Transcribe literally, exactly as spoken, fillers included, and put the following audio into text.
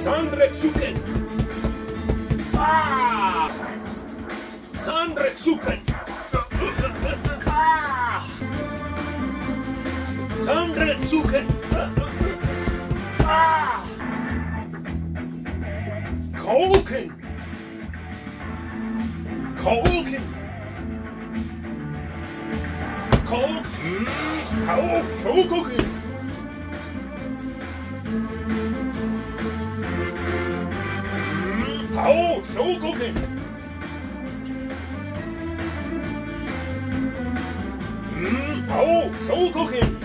Sanretsuken. Ah! Sanretsuken. Ah! Sanretsuken. Ah! Koken. Koken. Koken. Koken. Shokoken. How Shokoken. How Shokoken.